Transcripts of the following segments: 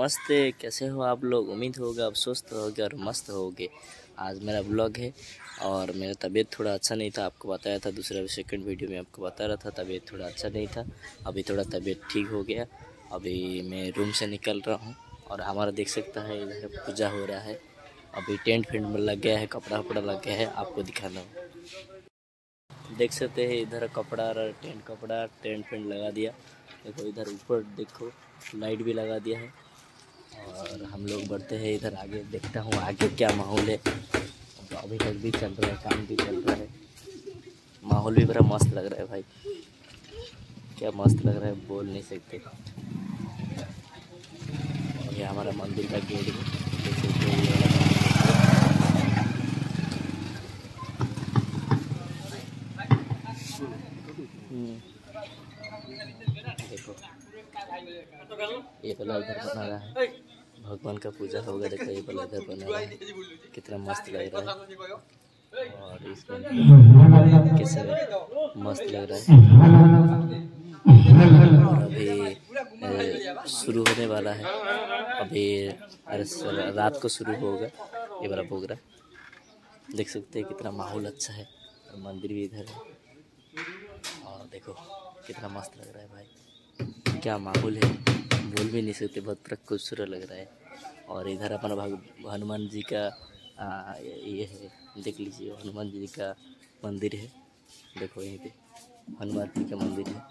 नमस्ते, कैसे हो आप लोग। उम्मीद होगा आप स्वस्थ होगे और मस्त होगे। आज मेरा ब्लॉग है और मेरा तबीयत थोड़ा अच्छा नहीं था, आपको बताया था दूसरा सेकंड वीडियो में आपको बता रहा था तबीयत थोड़ा अच्छा नहीं था। अभी थोड़ा तबीयत ठीक हो गया। अभी मैं रूम से निकल रहा हूँ और हमारा देख सकता है इधर पूजा हो रहा है। अभी टेंट फेंट में लग गया है, कपड़ा वपड़ा लग गया है, आपको दिखाना हो। देख सकते हैं इधर कपड़ा टेंट फेंट लगा दिया। देखो इधर ऊपर देखो लाइट भी लगा दिया है और हम लोग बढ़ते हैं इधर आगे। देखता हूँ आगे क्या माहौल है। तो अभी तक भी चल रहा है, काम भी चल रहा है। माहौल भी बड़ा मस्त लग रहा है भाई, क्या मस्त लग रहा है बोल नहीं सकते। और ये हमारा मंदिर का गेट है, देख सकते हैं ये वाला देखो ये वाला इधर बना रहा है, भगवान का पूजा होगा। देखो ये वाला इधर बना रहा है, कितना मस्त लग रहा है। और इसमें कैसे मस्त लग रहा है। और अभी शुरू होने वाला है, अभी रात को शुरू होगा ये वाला प्रोग्राम। देख सकते हैं कितना माहौल अच्छा है और मंदिर भी इधर है। और देखो कितना मस्त लग रहा है भाई, क्या माहौल है बोल भी नहीं सकते, बहुत खूबसूरत लग रहा है। और इधर अपना हनुमान जी का ये है, देख लीजिए हनुमान जी का मंदिर है। देखो यहीं पे हनुमान जी का मंदिर है।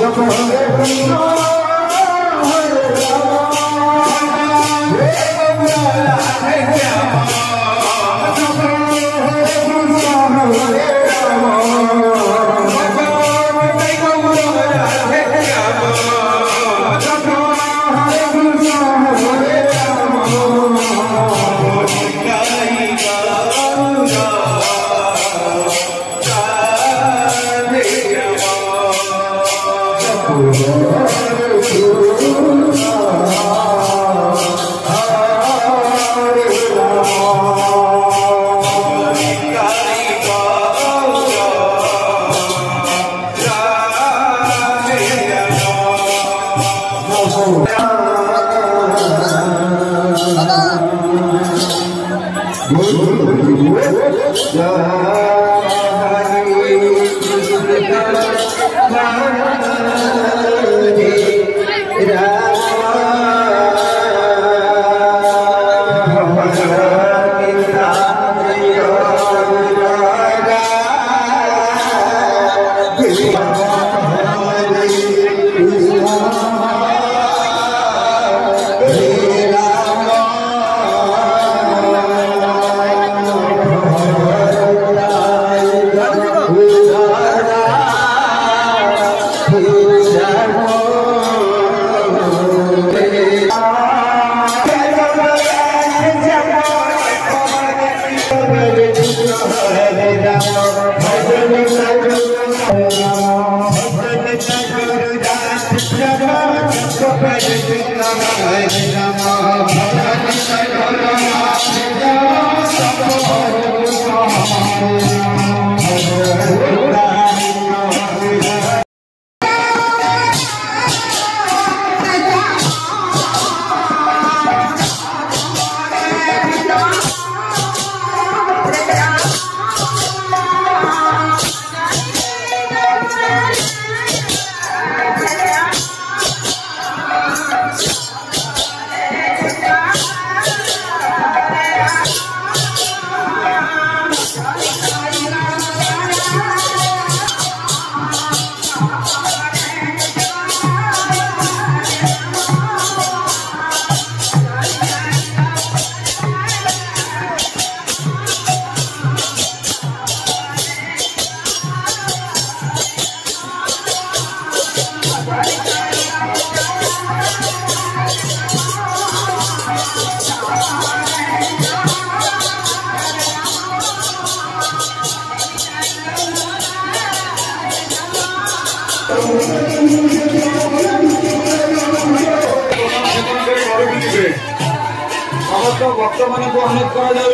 भक्त मान को अनुरोध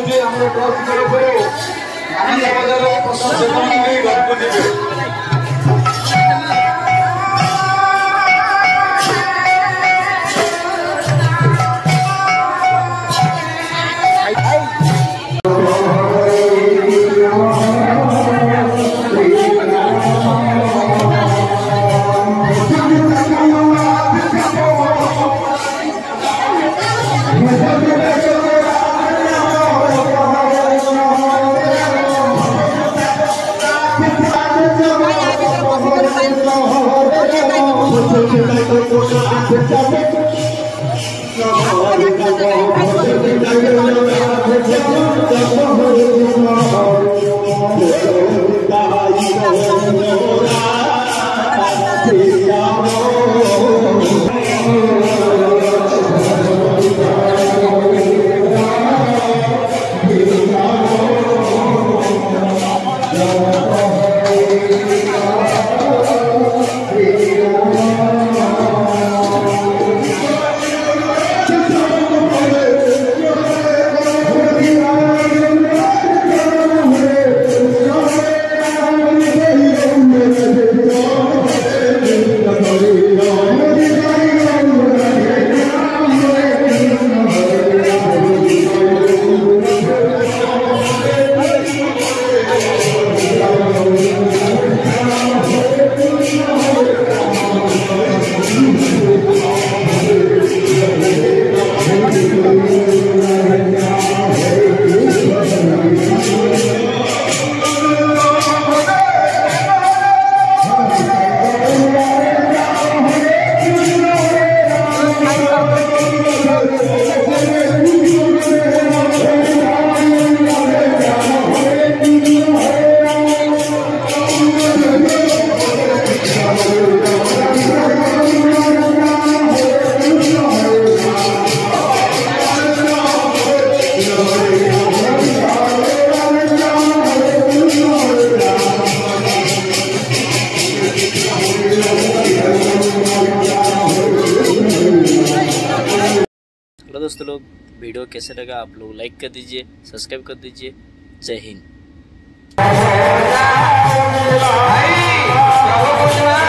कर दोस्तों लोग, वीडियो कैसे लगा आप लोग लाइक कर दीजिए, सब्सक्राइब कर दीजिए। जय हिंद।